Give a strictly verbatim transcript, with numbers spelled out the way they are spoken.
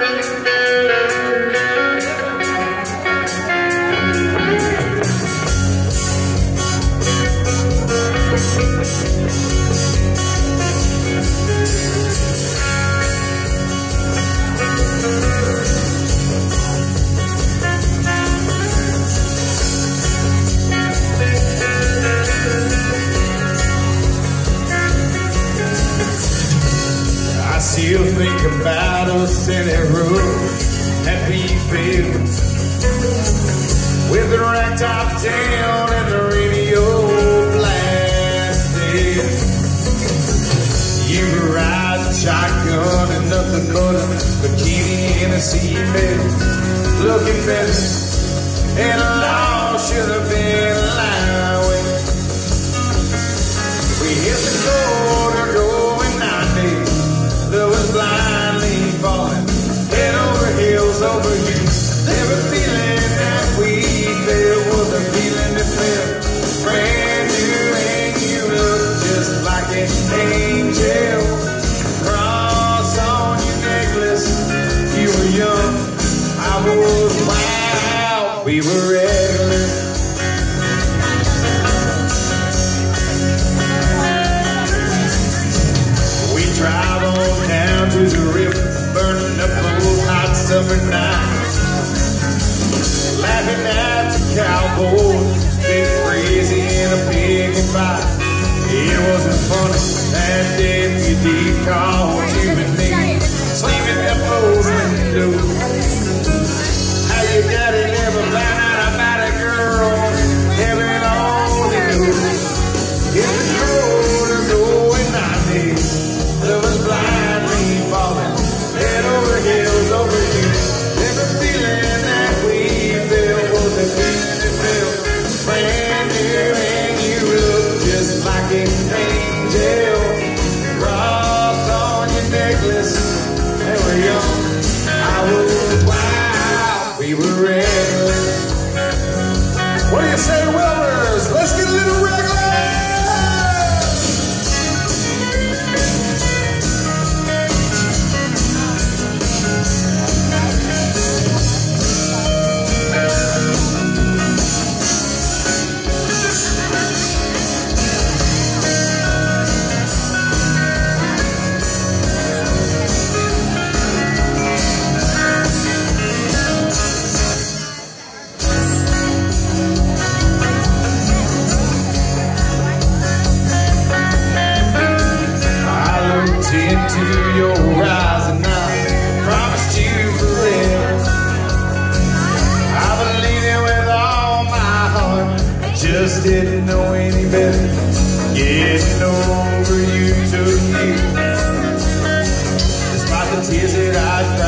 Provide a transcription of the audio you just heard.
Still think about us in that room that we filled with the rag top down and the radio blasted. You were riding shotgun and nothing but a bikini in a seabed, looking better and a law should have been allowed. We hit the corner going ninety. Love was blindly falling, head over heels over you. Never feeling that we felt was a feeling that felt brand new, and you look just like an angel. Cross on your necklace, you were young, I was wild, we were regular. We drive on down to the river, burning up those hot summer nights, laughing at the cowboys, big crazy in a pig and fight. It wasn't funny that deputy called you and me, sleeping in the old window. How you got it, never found out about a girl, heaven only knows. It's the road of going ninety. Love was blindly falling, head over heels over you. Never feeling that we felt was the feeling that felt brand new, and you look just like an angel. Cross on your necklace, and we're young, I was wild, we were regular. What do you say, Wilbers? Let's get a little regular. Into your eyes and I promised you forever. I believed it with all my heart, I just didn't know any better. Getting over you took years, despite the tears that I